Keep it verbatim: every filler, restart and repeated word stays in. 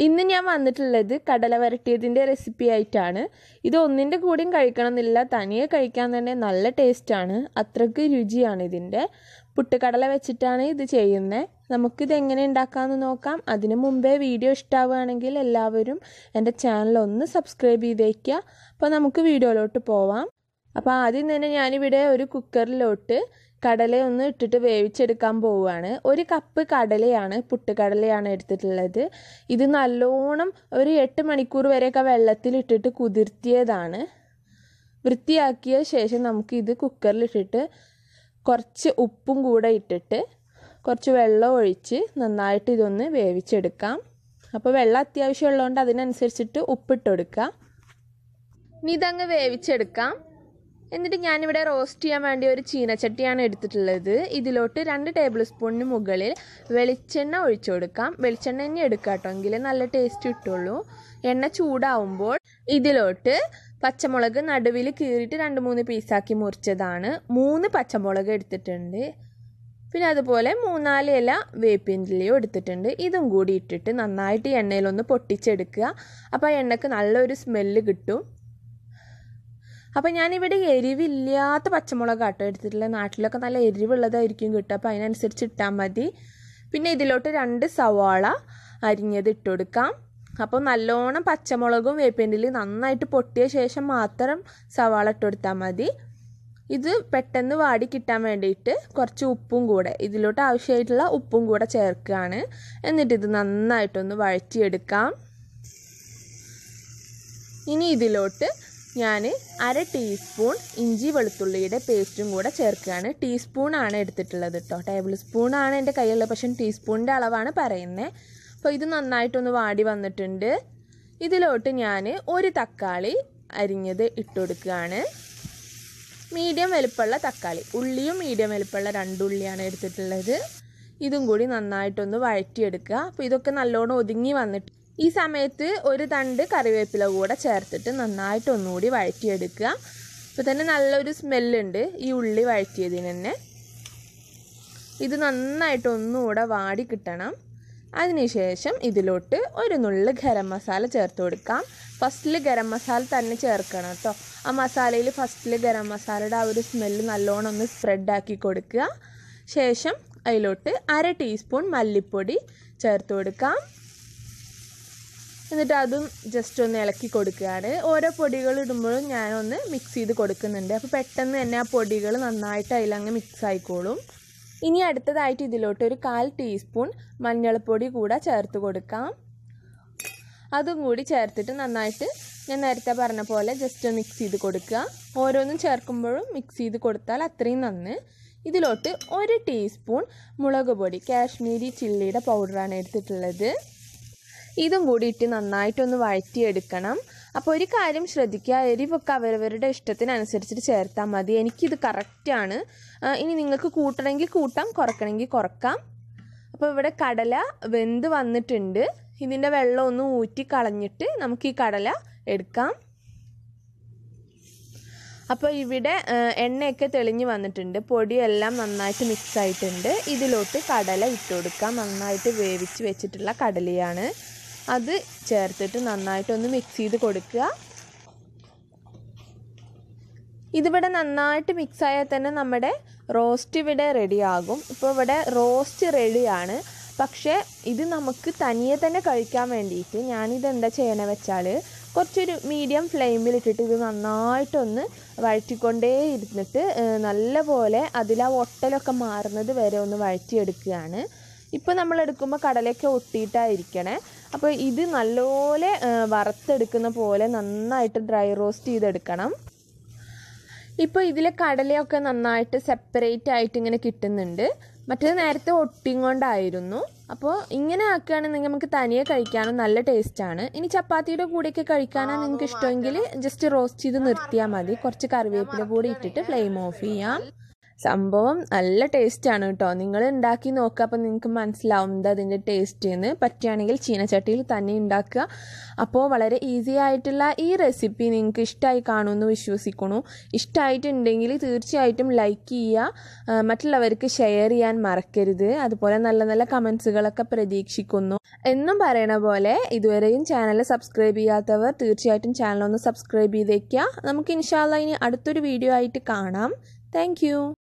ഇന്ന് ഞാൻ വന്നിട്ടുള്ളത് കടല വരട്ടിയതിൻ്റെ റെസിപ്പി ആയിട്ടാണ്. ഇത് ഒന്നിൻ്റെ കൂടെയും കഴിക്കണമെന്നില്ല, തനിയെ കഴിക്കാൻ തന്നെ നല്ല ടേസ്റ്റാണ്, അത്രയ്ക്ക് രുചിയാണ് ഇതിൻ്റെ. പുട്ടുകടല വെച്ചിട്ടാണ് ഇത് ചെയ്യുന്നത്. നമുക്കിത് എങ്ങനെ ഉണ്ടാക്കാമെന്ന് നോക്കാം. അതിനു മുമ്പേ വീഡിയോ ഇഷ്ടമാവുകയാണെങ്കിൽ എല്ലാവരും എൻ്റെ ചാനൽ ഒന്ന് സബ്സ്ക്രൈബ് ചെയ്തേക്കുക. അപ്പോൾ നമുക്ക് വീഡിയോയിലോട്ട് പോവാം. അപ്പോൾ ആദ്യം തന്നെ ഞാനിവിടെ ഒരു കുക്കറിലോട്ട് കടല ഒന്ന് ഇട്ടിട്ട് വേവിച്ചെടുക്കാൻ പോവുകയാണ്. ഒരു കപ്പ് കടലയാണ്, പുട്ടുകടലയാണ് എടുത്തിട്ടുള്ളത്. ഇത് നല്ലോണം ഒരു എട്ട് മണിക്കൂർ വരെയൊക്കെ വെള്ളത്തിലിട്ടിട്ട് കുതിർത്തിയതാണ്. വൃത്തിയാക്കിയ ശേഷം നമുക്ക് ഇത് കുക്കറിലിട്ടിട്ട് കുറച്ച് ഉപ്പും കൂടെ ഇട്ടിട്ട് കുറച്ച് വെള്ളം ഒഴിച്ച് നന്നായിട്ട് ഇതൊന്ന് വേവിച്ചെടുക്കാം. അപ്പോൾ വെള്ളം അത്യാവശ്യം ഉള്ളതുകൊണ്ട് അതിനനുസരിച്ചിട്ട് ഉപ്പിട്ടെടുക്കാം. ഇനി ഇതങ്ങ് വേവിച്ചെടുക്കാം. എന്നിട്ട് ഞാനിവിടെ റോസ്റ്റ് ചെയ്യാൻ വേണ്ടി ഒരു ചീനച്ചട്ടിയാണ് എടുത്തിട്ടുള്ളത്. ഇതിലോട്ട് രണ്ട് ടേബിൾ സ്പൂണിന് മുകളിൽ വെളിച്ചെണ്ണ ഒഴിച്ചു കൊടുക്കാം. വെളിച്ചെണ്ണ തന്നെ എടുക്കാം കേട്ടോ, എങ്കിലേ നല്ല ടേസ്റ്റ് കിട്ടുള്ളൂ. എണ്ണ ചൂടാവുമ്പോൾ ഇതിലോട്ട് പച്ചമുളക് നടുവിൽ കീറിയിട്ട് രണ്ട് മൂന്ന് പീസാക്കി മുറിച്ചതാണ്. മൂന്ന് പച്ചമുളക് എടുത്തിട്ടുണ്ട്. പിന്നെ അതുപോലെ മൂന്നാല് ഇല വേപ്പിൻ്റെലയും എടുത്തിട്ടുണ്ട്. ഇതും കൂടി ഇട്ടിട്ട് നന്നായിട്ട് എണ്ണയിലൊന്ന് പൊട്ടിച്ചെടുക്കുക. അപ്പോൾ എണ്ണയ്ക്ക് നല്ലൊരു സ്മെല്ല് കിട്ടും. അപ്പോൾ ഞാനിവിടെ എരിവില്ലാത്ത പച്ചമുളക് ആട്ടോ എടുത്തിട്ടുള്ളത്. നാട്ടിലൊക്കെ നല്ല എരിവുള്ളതായിരിക്കും കിട്ടുക, അപ്പോൾ അതിനനുസരിച്ച് ഇട്ടാൽ മതി. പിന്നെ ഇതിലോട്ട് രണ്ട് സവാള അരിഞ്ഞത് ഇട്ട് കൊടുക്കാം. അപ്പോൾ നല്ലോണം പച്ചമുളകും വേപ്പിൻ്റെലയും നന്നായിട്ട് പൊട്ടിയ ശേഷം മാത്രം സവാള ഇട്ട് കൊടുത്താൽ മതി. ഇത് പെട്ടെന്ന് വാടി കിട്ടാൻ വേണ്ടിയിട്ട് കുറച്ച് ഉപ്പും കൂടെ ഇതിലോട്ട് ആവശ്യമായിട്ടുള്ള ഉപ്പും കൂടെ ചേർക്കുകയാണ്. എന്നിട്ട് ഇത് നന്നായിട്ടൊന്ന് വഴറ്റിയെടുക്കാം. ഇനി ഇതിലോട്ട് ഞാൻ അര ടീസ്പൂൺ ഇഞ്ചി വെളുത്തുള്ളിയുടെ പേസ്റ്റും കൂടെ ചേർക്കുകയാണ്. ടീസ്പൂണാണ് എടുത്തിട്ടുള്ളത് കേട്ടോ, ടേബിൾ സ്പൂണാണ് എൻ്റെ കയ്യിലുള്ളത്, പക്ഷേ ടീസ്പൂണിൻ്റെ അളവാണ് പറയുന്നത്. അപ്പോൾ ഇത് നന്നായിട്ടൊന്ന് വാടി വന്നിട്ടുണ്ട്. ഇതിലോട്ട് ഞാൻ ഒരു തക്കാളി അരിഞ്ഞത് ഇട്ട് കൊടുക്കുകയാണ്. മീഡിയം വലുപ്പമുള്ള തക്കാളി, ഉള്ളിയും മീഡിയം വലുപ്പമുള്ള രണ്ടുള്ളിയാണ് എടുത്തിട്ടുള്ളത്. ഇതും കൂടി നന്നായിട്ടൊന്ന് വഴറ്റിയെടുക്കുക. അപ്പോൾ ഇതൊക്കെ നല്ലോണം ഒതുങ്ങി വന്നിട്ട് ഈ സമയത്ത് ഒരു തണ്ട് കറിവേപ്പില കൂടെ ചേർത്തിട്ട് നന്നായിട്ട് ഒന്നുകൂടി വഴറ്റിയെടുക്കുക. അപ്പോൾ തന്നെ നല്ലൊരു സ്മെല്ലുണ്ട് ഈ ഉള്ളി വഴറ്റിയതിന് തന്നെ. ഇത് നന്നായിട്ട് ഒന്നുകൂടെ വാടി കിട്ടണം. അതിനുശേഷം ഇതിലോട്ട് ഒരു നുള്ള് ഗരം മസാല ചേർത്ത് കൊടുക്കാം. ഫസ്റ്റിൽ ഗരം മസാല തന്നെ ചേർക്കണം കേട്ടോ. ആ മസാലയിൽ ഫസ്റ്റിൽ ഗരം മസാലയുടെ ആ ഒരു സ്മെല്ല് നല്ലോണം ഒന്ന് സ്പ്രെഡാക്കി കൊടുക്കുക. ശേഷം അതിലോട്ട് അര ടീസ്പൂൺ മല്ലിപ്പൊടി ചേർത്ത് കൊടുക്കാം. എന്നിട്ട് അതും ജസ്റ്റ് ഒന്ന് ഇളക്കി കൊടുക്കുകയാണ്. ഓരോ പൊടികൾ ഇടുമ്പോഴും ഞാനൊന്ന് മിക്സ് ചെയ്ത് കൊടുക്കുന്നുണ്ട്. അപ്പോൾ പെട്ടെന്ന് തന്നെ ആ പൊടികൾ നന്നായിട്ട് അതിലങ്ങ് മിക്സ് ആയിക്കോളും. ഇനി അടുത്തതായിട്ട് ഇതിലോട്ട് ഒരു കാൽ ടീസ്പൂൺ മഞ്ഞൾപ്പൊടി കൂടെ ചേർത്ത് കൊടുക്കാം. അതും കൂടി ചേർത്തിട്ട് നന്നായിട്ട് ഞാൻ നേരത്തെ പറഞ്ഞ പോലെ ജസ്റ്റ് മിക്സ് ചെയ്ത് കൊടുക്കുക. ഓരോന്നും ചേർക്കുമ്പോഴും മിക്സ് ചെയ്ത് കൊടുത്താൽ അത്രയും നന്ന്. ഇതിലോട്ട് ഒരു ടീസ്പൂൺ മുളക് പൊടി, കാശ്മീരി ചില്ലിയുടെ പൗഡറാണ് എടുത്തിട്ടുള്ളത്. ഇതും കൂടി ഇട്ട് നന്നായിട്ടൊന്ന് വഴറ്റിയെടുക്കണം. അപ്പോൾ ഒരു കാര്യം ശ്രദ്ധിക്കുക, എരിവൊക്കെ അവരവരുടെ ഇഷ്ടത്തിനനുസരിച്ചിട്ട് ചേർത്താൽ മതി. എനിക്കിത് കറക്റ്റാണ്. ഇനി നിങ്ങൾക്ക് കൂട്ടണമെങ്കിൽ കൂട്ടാം, കുറക്കണമെങ്കിൽ കുറക്കാം. അപ്പോൾ ഇവിടെ കടല വെന്ത് വന്നിട്ടുണ്ട്. ഇതിൻ്റെ വെള്ളം ഒന്ന് ഊറ്റി കളഞ്ഞിട്ട് നമുക്ക് ഈ കടല എടുക്കാം. അപ്പോൾ ഇവിടെ എണ്ണയൊക്കെ തെളിഞ്ഞ് വന്നിട്ടുണ്ട്, പൊടിയെല്ലാം നന്നായിട്ട് മിക്സ് ആയിട്ടുണ്ട്. ഇതിലോട്ട് കടല ഇട്ട് കൊടുക്കാം. നന്നായിട്ട് വേവിച്ച് വെച്ചിട്ടുള്ള കടലയാണ്, അത് ചേർത്തിട്ട് നന്നായിട്ടൊന്ന് മിക്സ് ചെയ്ത് കൊടുക്കുക. ഇതിവിടെ നന്നായിട്ട് മിക്സ് ആയാൽ തന്നെ നമ്മുടെ റോസ്റ്റ് ഇവിടെ റെഡിയാകും. ഇപ്പോൾ ഇവിടെ റോസ്റ്റ് റെഡിയാണ്. പക്ഷേ ഇത് നമുക്ക് തനിയെ തന്നെ കഴിക്കാൻ വേണ്ടിയിട്ട് ഞാനിത് എന്താ ചെയ്യണേ വെച്ചാൽ കുറച്ചൊരു മീഡിയം ഫ്ലെയിമിലിട്ടിട്ട് ഇത് നന്നായിട്ടൊന്ന് വഴറ്റിക്കൊണ്ടേ ഇരുന്നിട്ട് നല്ല പോലെ അതിൽ ആ ഒട്ടലൊക്കെ മാറുന്നത് വരെ ഒന്ന് വഴറ്റിയെടുക്കുകയാണ്. ഇപ്പോൾ നമ്മൾ എടുക്കുമ്പോൾ കടലയൊക്കെ ഒട്ടിയിട്ടായിരിക്കണേ. അപ്പോൾ ഇത് നല്ലപോലെ വറുത്തെടുക്കുന്ന പോലെ നന്നായിട്ട് ഡ്രൈ റോസ്റ്റ് ചെയ്തെടുക്കണം. ഇപ്പോൾ ഇതിലെ കടലയൊക്കെ നന്നായിട്ട് സെപ്പറേറ്റ് ആയിട്ട് ഇങ്ങനെ കിട്ടുന്നുണ്ട്. മറ്റേത് നേരത്തെ ഒട്ടിങ്ങോണ്ടായിരുന്നു. അപ്പോൾ ഇങ്ങനെ ആക്കുകയാണെങ്കിൽ നമുക്ക് തനിയെ കഴിക്കാനും നല്ല ടേസ്റ്റാണ്. ഇനി ചപ്പാത്തിയുടെ കൂടെയൊക്കെ കഴിക്കാനാണ് നിങ്ങൾക്ക് ഇഷ്ടമെങ്കിൽ ജസ്റ്റ് റോസ്റ്റ് ചെയ്ത് നിർത്തിയാൽ മതി. കുറച്ച് കറിവേപ്പില കൂടി ഇട്ടിട്ട് ഫ്ലെയിം ഓഫ് ചെയ്യാം. സംഭവം നല്ല ടേസ്റ്റാണ് കേട്ടോ. നിങ്ങൾ ഉണ്ടാക്കി നോക്കുക, അപ്പോൾ നിങ്ങൾക്ക് മനസ്സിലാവും എന്താ അതിൻ്റെ ടേസ്റ്റ് എന്ന്. പറ്റുകയാണെങ്കിൽ ചീനച്ചട്ടിയിൽ തന്നെ ഉണ്ടാക്കുക. അപ്പോൾ വളരെ ഈസി ആയിട്ടുള്ള ഈ റെസിപ്പി നിങ്ങൾക്ക് ഇഷ്ടമായി കാണുമെന്ന് വിശ്വസിക്കുന്നു. ഇഷ്ടമായിട്ടുണ്ടെങ്കിൽ തീർച്ചയായിട്ടും ലൈക്ക് ചെയ്യുക, മറ്റുള്ളവർക്ക് ഷെയർ ചെയ്യാൻ മറക്കരുത്. അതുപോലെ നല്ല നല്ല കമൻസുകളൊക്കെ പ്രതീക്ഷിക്കുന്നു. എന്നും പറയണ പോലെ ഇതുവരെയും ചാനൽ സബ്സ്ക്രൈബ് ചെയ്യാത്തവർ തീർച്ചയായിട്ടും ചാനൽ ഒന്ന് സബ്സ്ക്രൈബ് ചെയ്തേക്കുക. നമുക്ക് ഇൻഷാ അല്ലാഹ് ഇനി അടുത്തൊരു വീഡിയോ ആയിട്ട് കാണാം. Thank U.